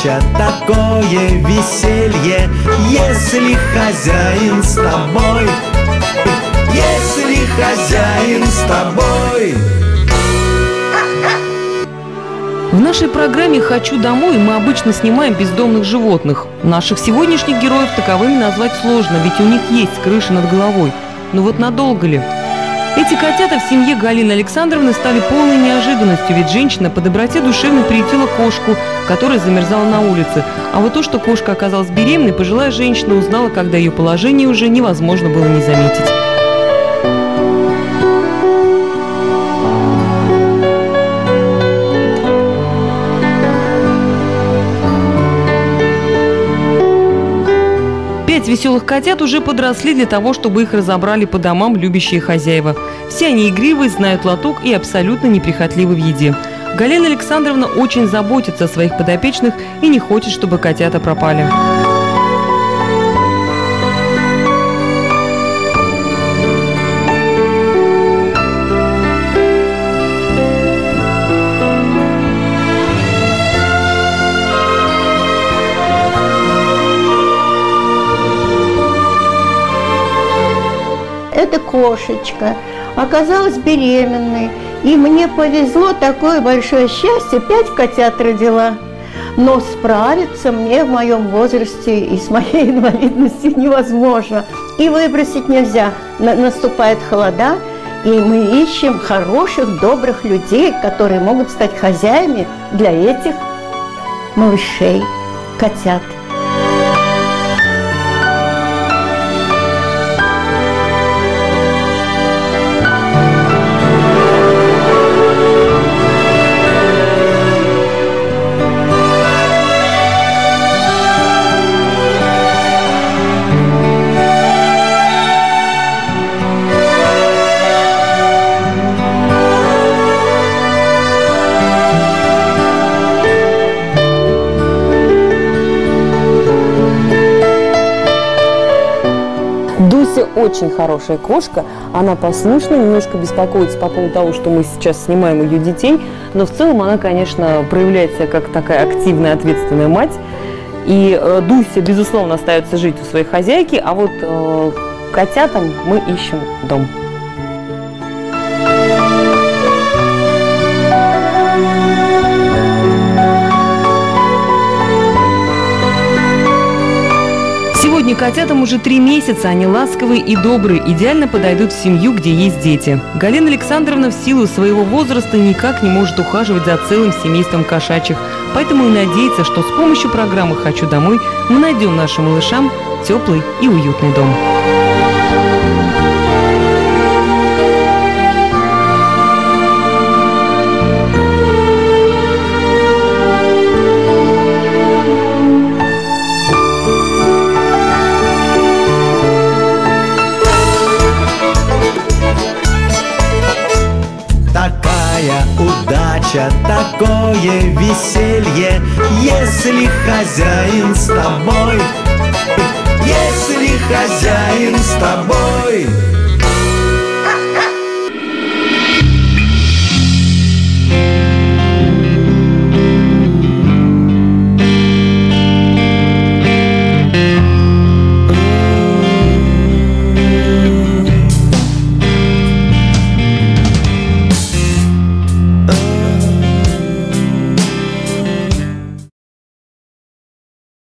удача, такое веселье, если хозяин с тобой, если хозяин с тобой. В нашей программе «Хочу домой» мы обычно снимаем бездомных животных. Наших сегодняшних героев таковыми назвать сложно, ведь у них есть крыша над головой. Но вот надолго ли? Эти котята в семье Галины Александровны стали полной неожиданностью, ведь женщина по доброте душевной приютила кошку, которая замерзала на улице. А вот то, что кошка оказалась беременной, пожилая женщина узнала, когда ее положение уже невозможно было не заметить. Пять веселых котят уже подросли для того, чтобы их разобрали по домам любящие хозяева. Все они игривые, знают лоток и абсолютно неприхотливы в еде. Галина Александровна очень заботится о своих подопечных и не хочет, чтобы котята пропали. Эта кошечка оказалась беременной, и мне повезло, такое большое счастье, 5 котят родила. Но справиться мне в моем возрасте и с моей инвалидностью невозможно. И выбросить нельзя. Наступает холода, и мы ищем хороших, добрых людей, которые могут стать хозяями для этих малышей, котят. Дуся очень хорошая кошка, она послушна, немножко беспокоится по поводу того, что мы сейчас снимаем ее детей, но в целом она, конечно, проявляет себя как такая активная, ответственная мать. И Дуся, безусловно, остается жить у своей хозяйки, а вот котятам мы ищем дом. Сегодня котятам уже 3 месяца, они ласковые и добрые, идеально подойдут в семью, где есть дети. Галина Александровна в силу своего возраста никак не может ухаживать за целым семейством кошачьих, поэтому и надеется, что с помощью программы «Хочу домой» мы найдем нашим малышам теплый и уютный дом. Удача, такое веселье, если хозяин с тобой, если хозяин с тобой.